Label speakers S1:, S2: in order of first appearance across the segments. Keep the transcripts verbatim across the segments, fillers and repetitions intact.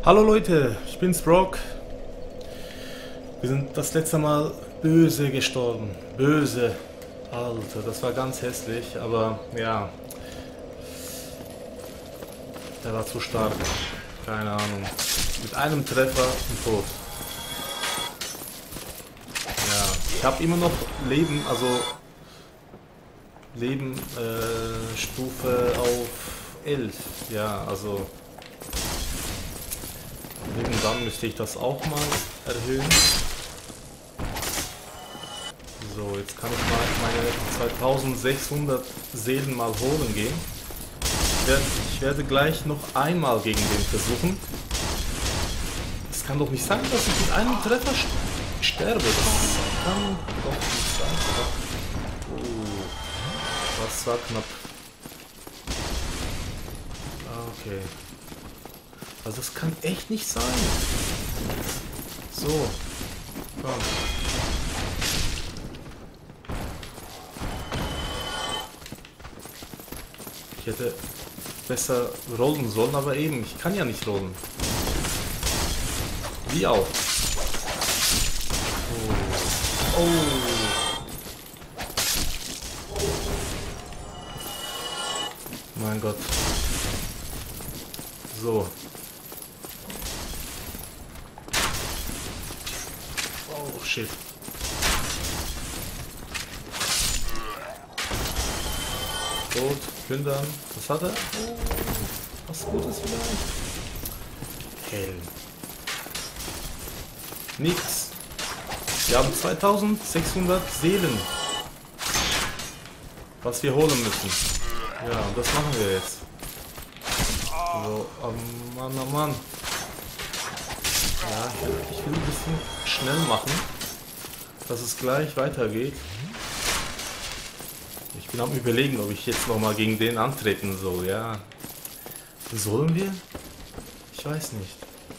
S1: Hallo Leute, ich bin's Brock. Wir sind das letzte Mal böse gestorben. Böse. Alter, das war ganz hässlich, aber ja. Der war zu stark. Keine Ahnung. Mit einem Treffer und tot. Ja, ich habe immer noch Leben, also Leben äh, Stufe auf elf. Ja, also irgendwann müsste ich das auch mal erhöhen. So, jetzt kann ich mal meine zweitausendsechshundert Seelen mal holen gehen. Ich werde, ich werde gleich noch einmal gegen den versuchen. Es kann doch nicht sein, dass ich mit einem Treffer sterbe. Das kann doch nicht sein, oder? Oh, das war knapp. Okay. Also das kann echt nicht sein. So. Komm. Ich hätte besser rollen sollen, aber eben, ich kann ja nicht rollen. Wie auch. Oh. Oh. Mein Gott. So. Oh shit. Tot, plündern. Was hat er? Oh, was Gutes vielleicht? Helm. Nix. Wir haben zweitausendsechshundert Seelen. Was wir holen müssen. Ja, das machen wir jetzt. So, oh Mann, oh Mann. Ja, ich will ein bisschen schnell machen, dass es gleich weitergeht. Ich bin am Überlegen, ob ich jetzt nochmal gegen den antreten soll, ja. Sollen wir? Ich weiß nicht.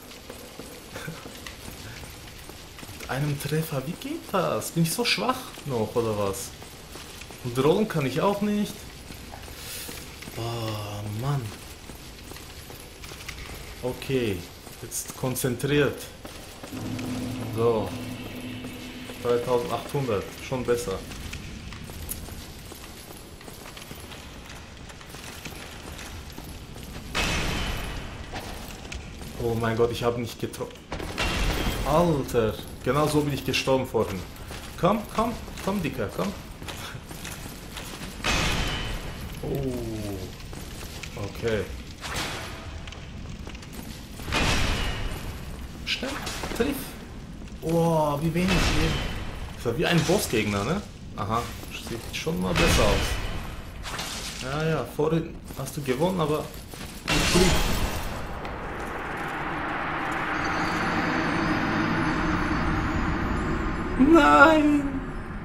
S1: Mit einem Treffer, wie geht das? Bin ich so schwach noch, oder was? Und rollen kann ich auch nicht. Oh, Mann. Okay, jetzt konzentriert. So. dreitausendachthundert, schon besser. Oh mein Gott, ich habe nicht getroffen. Alter, genau so bin ich gestorben vorhin. Komm, komm, komm, Dicker, komm. Oh, okay. Schnell, triff. Oh, wie wenig Leben. Das war wie ein Bossgegner, ne? Aha, sieht schon mal besser aus. Ja, ja, vorhin hast du gewonnen, aber nicht gut. Nein!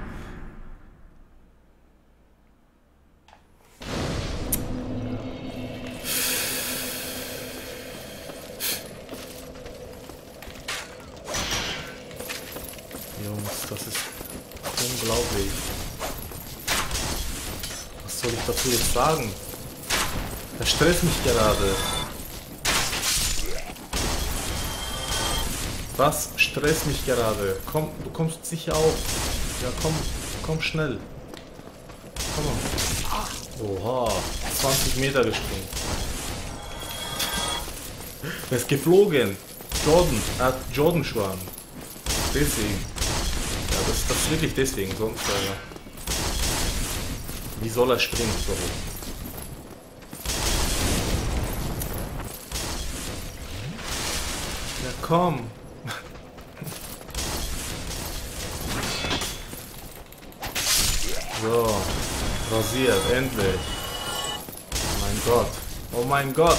S1: Jungs, das ist unglaublich. Was soll ich dazu jetzt sagen? Das stresst mich gerade. Was stresst mich gerade? Komm, du kommst sicher auf. Ja, komm, komm schnell. Komm mal. Oha, zwanzig Meter gesprungen. Er ist geflogen. Jordan, er hat Jordan Schwan. Deswegen. Ja, das, das ist wirklich deswegen, sonst. Äh, wie soll er springen so hoch? Ja, komm. So, rasiert, endlich. Oh mein Gott. Oh mein Gott.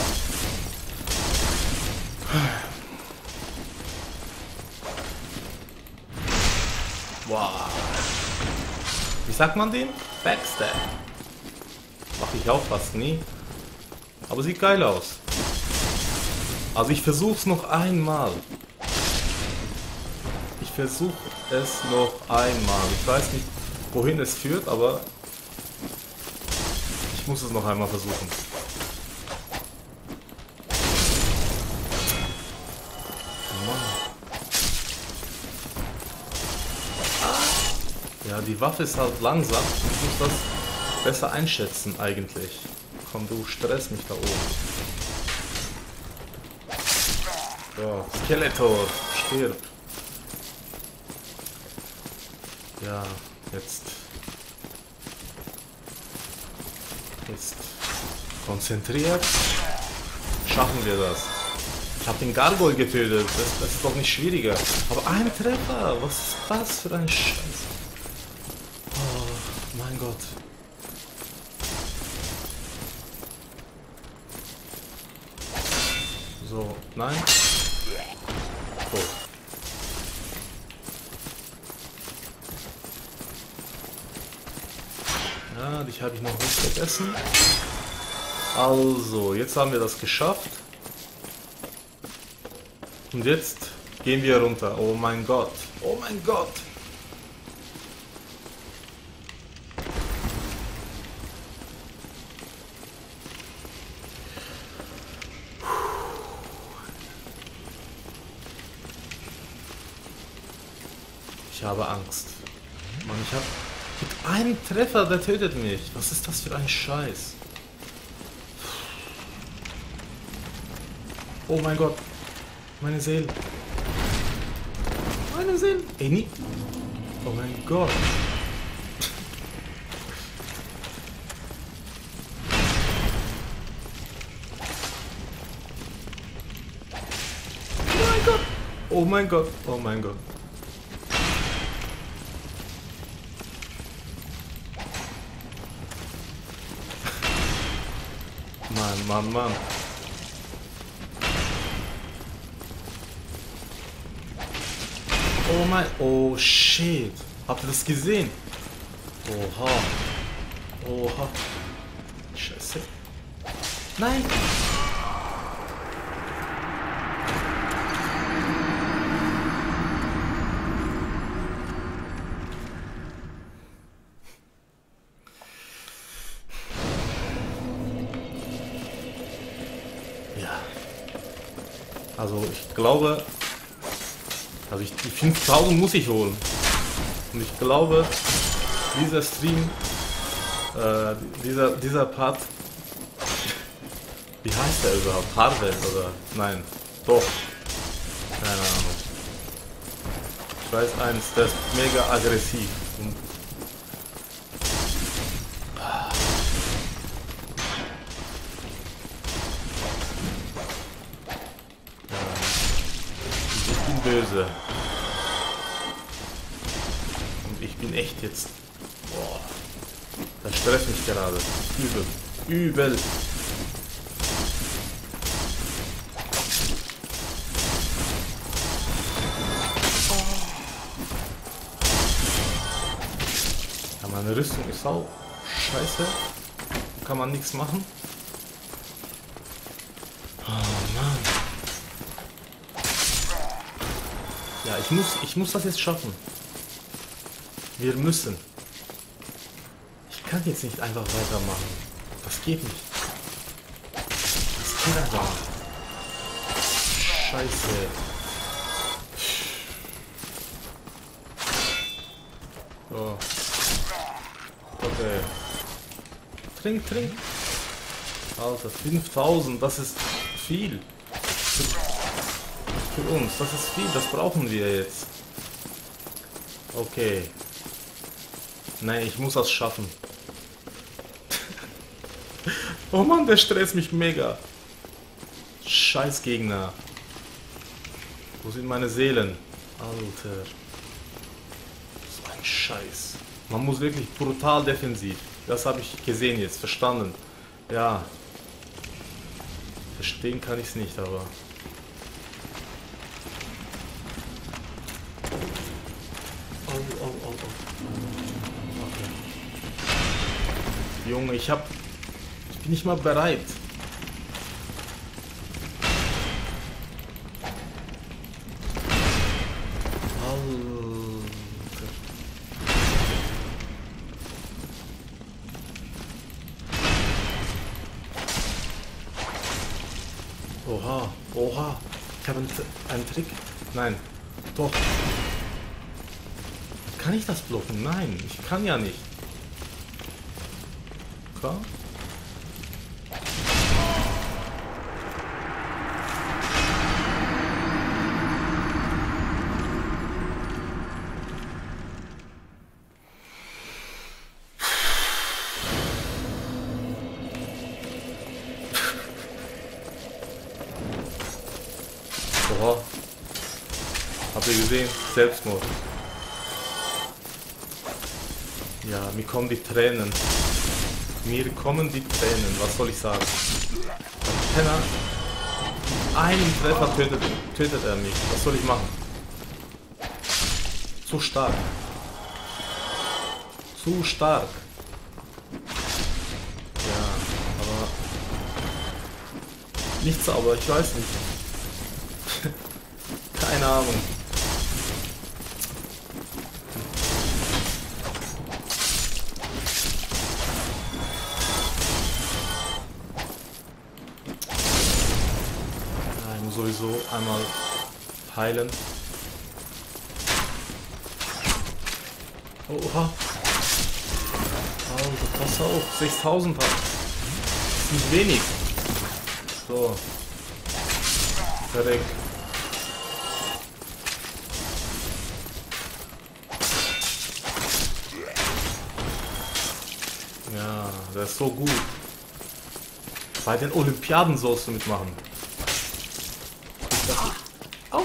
S1: Wow. Wie sagt man den? Backstab. Mache ich auch fast nie. Aber sieht geil aus. Also ich versuch's noch einmal. Ich versuche es noch einmal. Ich weiß nicht, wohin es führt, aber ich muss es noch einmal versuchen. Ja, die Waffe ist halt langsam. Ich muss das besser einschätzen eigentlich. Komm, du stress mich da oben. So, Skeletor, stirb. Ja, jetzt. Jetzt konzentriert. Schaffen wir das. Ich habe den Gargoyle getötet. Das, das ist doch nicht schwieriger. Aber ein Treffer. Was ist das für ein Scheiß? Oh, mein Gott. So, nein. So. Ja, dich habe ich noch nicht vergessen. Also, jetzt haben wir das geschafft. Und jetzt gehen wir runter. Oh mein Gott. Oh mein Gott. Ich habe Angst. Mann, ich habe mit einem Treffer, der tötet mich. Was ist das für ein Scheiß? Oh mein Gott. Meine Seele. Meine Seele. Ey, nie. Oh mein Gott. Oh mein Gott. Oh mein Gott. Oh mein Gott. Mann, Mann, Mann. Oh mein... Oh, shit. Habt ihr das gesehen? Oha. Oha. Scheiße. Nein. Ja. Also, ich glaube... Also ich, die fünftausend muss ich holen. Und ich glaube, dieser Stream, äh, dieser, dieser Part, wie heißt der überhaupt? Harvest oder? Nein, doch. Keine Ahnung. Ich weiß eins, der ist mega aggressiv. Und ich bin böse. Und ich bin echt jetzt... Boah. Das stresst mich gerade. Übel. Übel. Ja, meine Rüstung ist auch scheiße. Kann man nichts machen. Oh Mann. Ja, ich muss, ich muss das jetzt schaffen. Wir müssen. Ich kann jetzt nicht einfach weitermachen. Das geht nicht. Das geht einfach nicht. Scheiße. So. Okay. Trink, trink. Alter, fünftausend, das ist viel. Für, für uns, das ist viel, das brauchen wir jetzt. Okay. Nein, ich muss das schaffen. Oh Mann, der stresst mich mega. Scheiß Gegner. Wo sind meine Seelen? Alter. So ein Scheiß. Man muss wirklich brutal defensiv. Das habe ich gesehen jetzt, verstanden. Ja. Verstehen kann ich es nicht, aber... Oh, oh, oh, oh. Okay. Junge, ich hab... Ich bin nicht mal bereit. Alter. Oha, oha. Ich habe einen, einen Trick. Nein, doch. Kann ich das blocken? Nein, ich kann ja nicht. Okay. Boah. Habt ihr gesehen? Selbstmord. Ja, mir kommen die Tränen. Mir kommen die Tränen, was soll ich sagen? Der Penner, einen Treffer tötet, tötet er mich. Was soll ich machen? Zu stark. Zu stark. Ja, aber nicht sauber, ich weiß nicht. Keine Ahnung. Ja, ich muss sowieso einmal heilen. Oha. Also, pass auf. sechstausend hat. Das ist nicht wenig. So. Verreckt. Ja, das ist so gut. Bei den Olympiaden sollst du mitmachen. Au!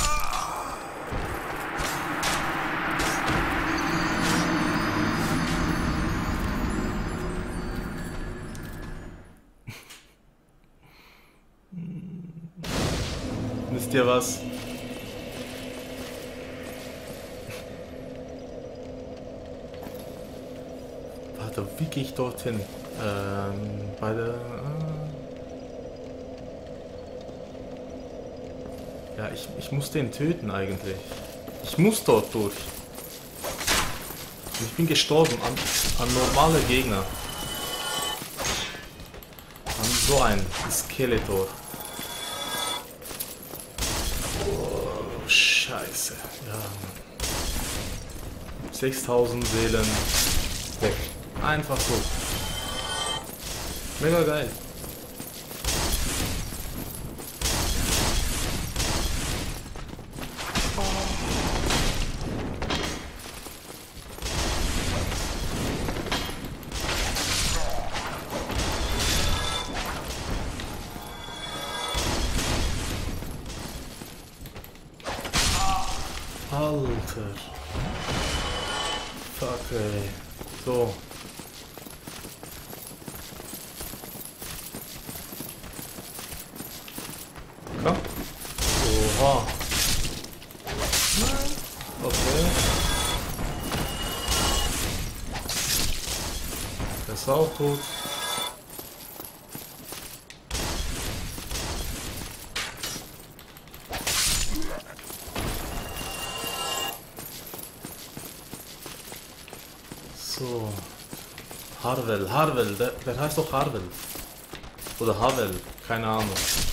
S1: Wisst ihr was? Warte, wie gehe ich dorthin? Ähm, bei der... Äh ja, ich, ich muss den töten eigentlich. Ich muss dort durch. Und ich bin gestorben an, an normale Gegner. An so ein Skeletor. Oh, Scheiße. Ja. sechstausend Seelen weg. Einfach so. Mega geil. Alter. Fuck, ey. So. Komm. Oha. Okay. Der ist auch tot. So. Harvel, Harvel, der, der heißt doch Harvel. Oder Havel, keine Ahnung.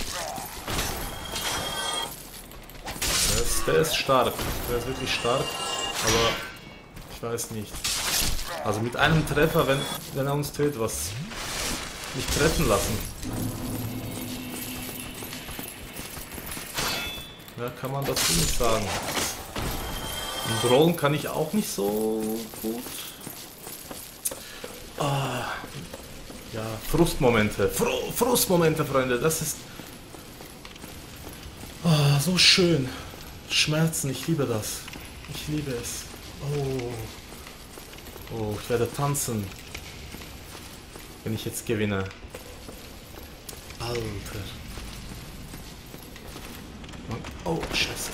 S1: Der ist, der ist stark, der ist wirklich stark, aber ich weiß nicht. Also mit einem Treffer, wenn, wenn er uns tötet, was nicht treffen lassen. Ja, kann man dazu nicht sagen. Und rollen kann ich auch nicht so gut. Ah, ja, Frustmomente. Fr Frustmomente, Freunde. Das ist ah, so schön. Schmerzen, ich liebe das. Ich liebe es. Oh. Oh, ich werde tanzen. Wenn ich jetzt gewinne. Alter. Oh, Scheiße.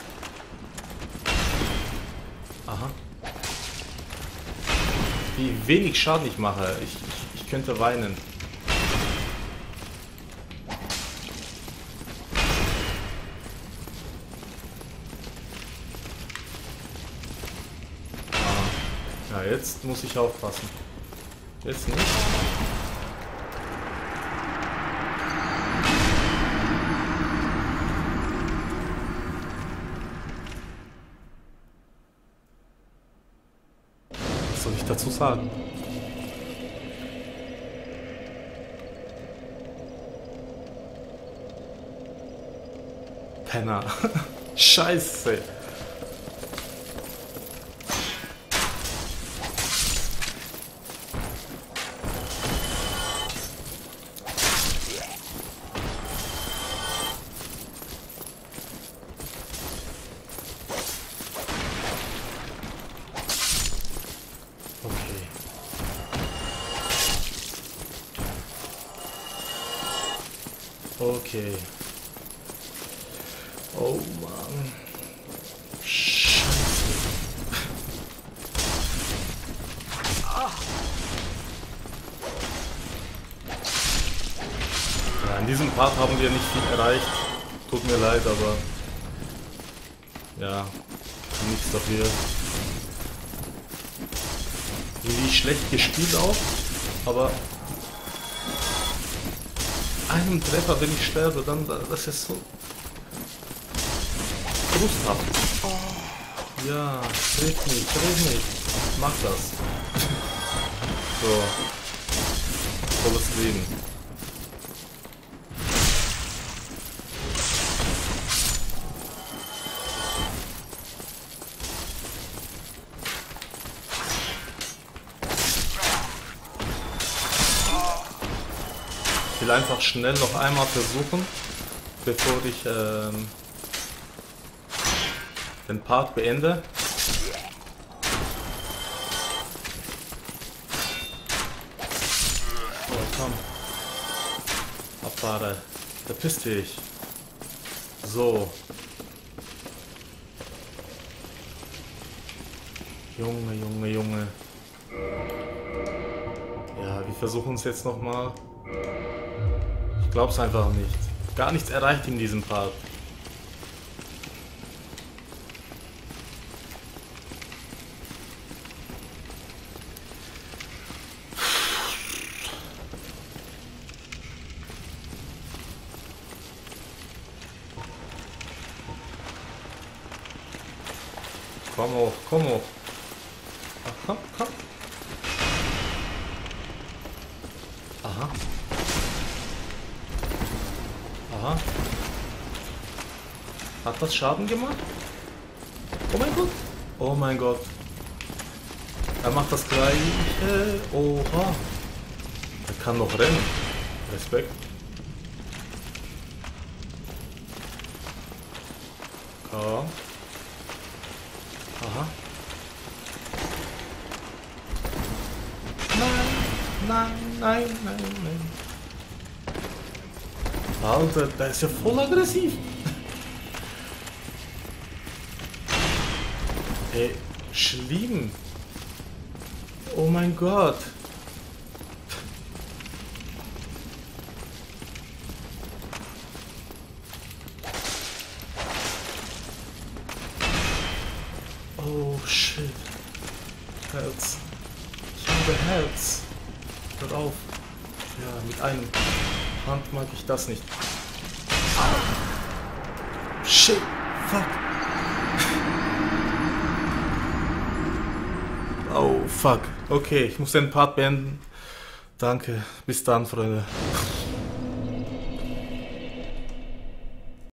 S1: Aha. Wie wenig Schaden ich mache. Ich, ich, ich könnte weinen. Ah. Ja, jetzt muss ich aufpassen. Jetzt nicht. dazu sagen? Penner. Scheiße. Okay. Oh Mann. Scheiße. Ja, in diesem Part haben wir nicht viel erreicht. Tut mir leid, aber ja, nichts dafür. Irgendwie schlecht gespielt auch, aber einem Treffer, wenn ich sterbe, dann das ist so frusthaft. Ja, triff mich, triff mich. Mach das. So. Volles Leben. Ich will einfach schnell noch einmal versuchen, bevor ich ähm, den Part beende. Oh, komm. Abfahre. Verpiss dich. So. Junge, Junge, Junge. Ja, wir versuchen es jetzt nochmal. Ich glaub's einfach nicht. Gar nichts erreicht in diesem Part. Komm hoch, komm hoch. Ach, komm, komm. Aha. Aha. Hat das Schaden gemacht? Oh mein Gott. Oh mein Gott. Er macht das gleiche. Oha. Er kann noch rennen. Respekt. Komm. Aha. Nein, nein, nein, nein, nein. Alter, der ist ja voll aggressiv. Ey, schlimm. Oh mein Gott. Oh shit. Herz. Ich habe Herz. Hör auf. Ja, mit einem Hand mag ich das nicht. Shit. Fuck. Oh fuck. Okay, ich muss den Part beenden. Danke. Bis dann, Freunde.